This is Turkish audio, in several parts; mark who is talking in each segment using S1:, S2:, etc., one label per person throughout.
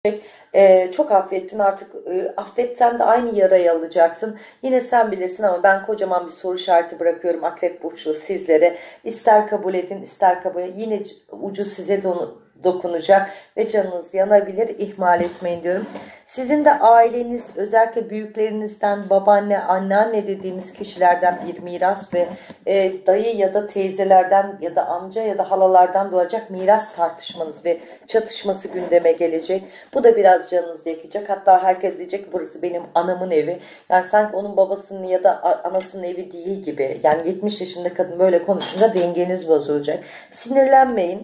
S1: Çok affettin artık, affetsen de aynı yarayı alacaksın. Yine sen bilirsin ama ben kocaman bir soru işareti bırakıyorum Akrep Burçlu sizlere. İster kabul edin ister kabul edin, yine ucu size dokunacak ve canınız yanabilir, ihmal etmeyin diyorum. Sizin de aileniz, özellikle büyüklerinizden, babaanne, anneanne dediğimiz kişilerden bir miras ve dayı ya da teyzelerden ya da amca ya da halalardan doğacak miras tartışmanız ve çatışması gündeme gelecek. Bu da biraz canınızı yakacak. Hatta herkes diyecek ki burası benim anamın evi. Yani sanki onun babasının ya da anasının evi değil gibi. Yani 70 yaşında kadın böyle konuşunca dengeniz bozulacak. Sinirlenmeyin.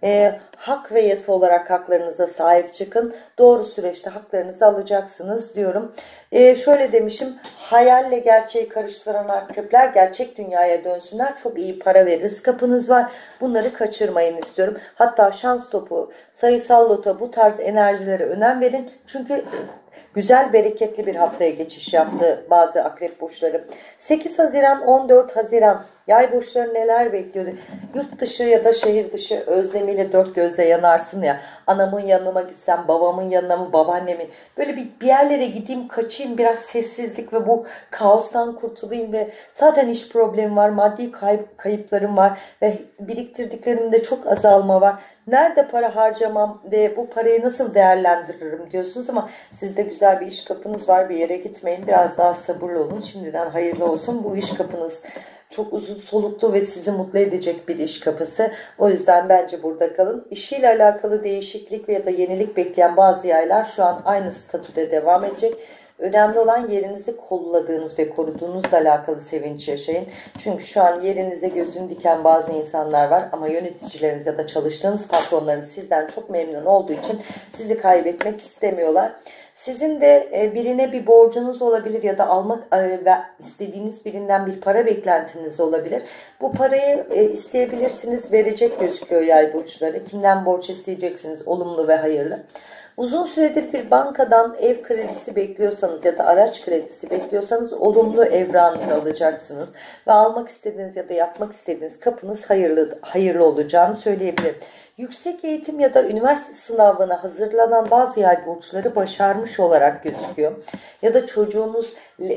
S1: Hak ve yasa olarak haklarınıza sahip çıkın. Doğru süreçte haklarınızı alacaksınız diyorum. Şöyle demişim, hayalle gerçeği karıştıran akrepler gerçek dünyaya dönsünler. Çok iyi para ve rızk kapınız var. Bunları kaçırmayın istiyorum. Hatta şans topu, sayısal loto, bu tarz enerjilere önem verin. Çünkü güzel, bereketli bir haftaya geçiş yaptı bazı akrep burçları. 8 Haziran 14 Haziran yay burçları neler bekliyordu? Yurt dışı ya da şehir dışı özlemiyle dört gözle yanarsın ya. Anamın yanına mı gitsem, babamın yanına mı, babaannemin. Böyle bir yerlere gideyim, kaçayım, biraz sessizlik ve bu kaostan kurtulayım ve zaten iş problemi var, maddi kayıplarım var ve biriktirdiklerimde çok azalma var. Nerede para harcamam ve bu parayı nasıl değerlendiririm diyorsunuz ama sizde güzel bir iş kapınız var, bir yere gitmeyin. Biraz daha sabırlı olun. Şimdiden hayırlı olsun. Bu iş kapınız çok uzun soluklu ve sizi mutlu edecek bir iş kapısı. O yüzden bence burada kalın. İşiyle alakalı değişiklik ya da yenilik bekleyen bazı yaylar şu an aynı statüde devam edecek. Önemli olan yerinizi kolladığınız ve koruduğunuzla alakalı sevinç yaşayın. Çünkü şu an yerinize gözünü diken bazı insanlar var ama yöneticileriniz ya da çalıştığınız patronlarınız sizden çok memnun olduğu için sizi kaybetmek istemiyorlar. Sizin de birine bir borcunuz olabilir ya da almak ve istediğiniz birinden bir para beklentiniz olabilir. Bu parayı isteyebilirsiniz, verecek gözüküyor yay burçları. Kimden borç isteyeceksiniz, olumlu ve hayırlı. Uzun süredir bir bankadan ev kredisi bekliyorsanız ya da araç kredisi bekliyorsanız olumlu evranızı alacaksınız. Ve almak istediğiniz ya da yapmak istediğiniz kapınız hayırlı olacağını söyleyebilirim. Yüksek eğitim ya da üniversite sınavına hazırlanan bazı yay burçları başarmış olarak gözüküyor. Ya da çocuğunuz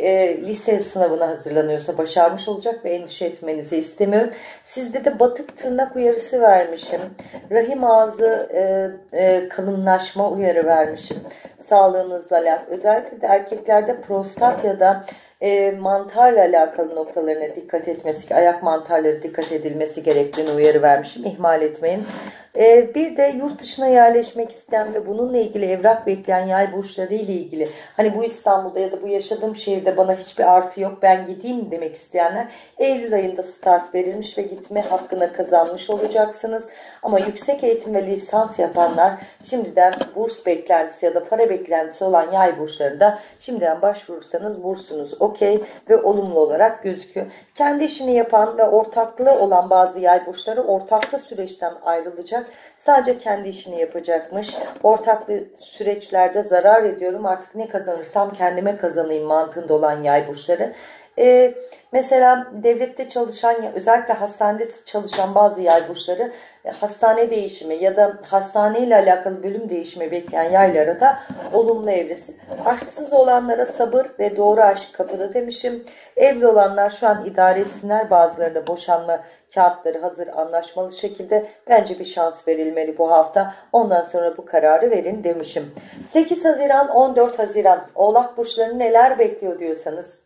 S1: lise sınavına hazırlanıyorsa başarmış olacak ve endişe etmenizi istemiyorum. Sizde de batık tırnak uyarısı vermişim. Rahim ağzı kalınlaşma uyarı vermişim. Sağlığınızla alakalı. Özellikle de erkeklerde prostat ya da mantarla alakalı noktalarına dikkat etmesi, ayak mantarları dikkat edilmesi gerektiğini uyarı vermişim. İhmal etmeyin. Bir de yurt dışına yerleşmek isteyen ve bununla ilgili evrak bekleyen yay burçları ile ilgili, hani bu İstanbul'da ya da bu yaşadığım şehirde bana hiçbir artı yok, ben gideyim demek isteyenler, Eylül ayında start verilmiş ve gitme hakkına kazanmış olacaksınız. Ama yüksek eğitim ve lisans yapanlar, şimdiden burs beklentisi ya da para beklentisi olan yay burçları da şimdiden başvurursanız bursunuz okey ve olumlu olarak gözüküyor. Kendi işini yapan ve ortaklığı olan bazı yay burçları ortaklı süreçten ayrılacak. Sadece kendi işini yapacakmış. Ortaklı süreçlerde zarar ediyorum. Artık ne kazanırsam kendime kazanayım mantığında olan yay burçları. Mesela devlette çalışan, özellikle hastanede çalışan bazı yay burçları hastane değişimi ya da hastaneyle alakalı bölüm değişimi bekleyen yaylara da olumlu evresi. Aşksız olanlara sabır ve doğru aşk kapıda demişim. Evli olanlar şu an idare etsinler. Bazıları da boşanma kağıtları hazır, anlaşmalı şekilde, bence bir şans verilmeli bu hafta. Ondan sonra bu kararı verin demişim. 8 Haziran 14 Haziran Oğlak burçlarını neler bekliyor diyorsanız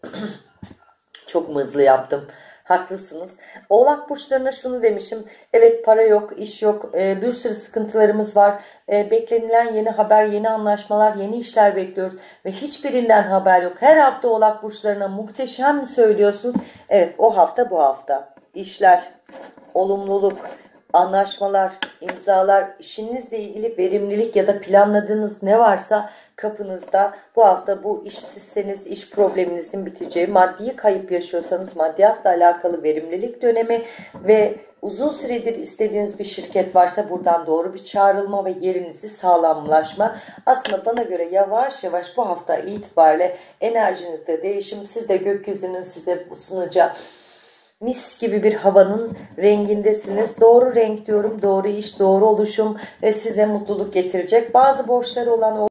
S1: çok mu hızlı yaptım? Haklısınız. Oğlak burçlarına şunu demişim. Evet, para yok, iş yok, bir sürü sıkıntılarımız var. Beklenilen yeni haber, yeni anlaşmalar, yeni işler bekliyoruz. Ve hiçbirinden haber yok. Her hafta Oğlak burçlarına muhteşem söylüyorsunuz. Evet, o hafta bu hafta. İşler, olumluluk, anlaşmalar, imzalar, işinizle ilgili verimlilik ya da planladığınız ne varsa kapınızda. Bu hafta bu işsizseniz iş probleminizin biteceği, maddi kayıp yaşıyorsanız maddiyatla alakalı verimlilik dönemi ve uzun süredir istediğiniz bir şirket varsa buradan doğru bir çağrılma ve yerinizi sağlamlaşma. Aslında bana göre yavaş yavaş bu hafta itibariyle enerjinizde değişim, siz de gökyüzünün size sunacağı mis gibi bir havanın rengindesiniz. Doğru renk diyorum, doğru iş, doğru oluşum ve size mutluluk getirecek. Bazı borçları olan